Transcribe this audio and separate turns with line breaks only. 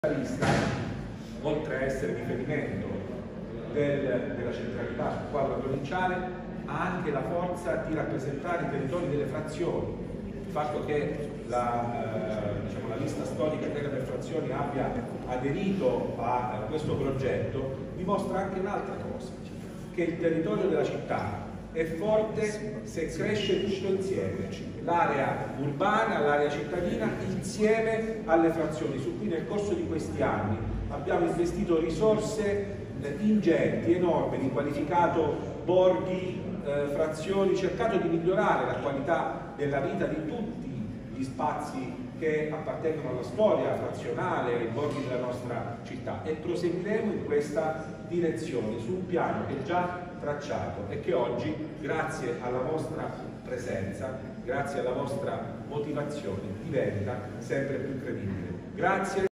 La lista, oltre a essere riferimento della centralità sul quadro provinciale, ha anche la forza di rappresentare i territori delle frazioni. Il fatto che la lista storica Terra per Frazioni abbia aderito a questo progetto dimostra anche un'altra cosa, che il territorio della città è forte se cresce tutto insieme, l'area urbana, l'area cittadina insieme alle frazioni, su cui nel corso di questi anni abbiamo investito risorse ingenti, enormi, riqualificato borghi, frazioni, cercato di migliorare la qualità della vita di tutti gli spazi che appartengono alla storia frazionale, ai borghi della nostra città, e proseguiremo in questa direzione su un piano che è già tracciato e che oggi, grazie alla vostra presenza, grazie alla vostra motivazione, diventa sempre più credibile. Grazie.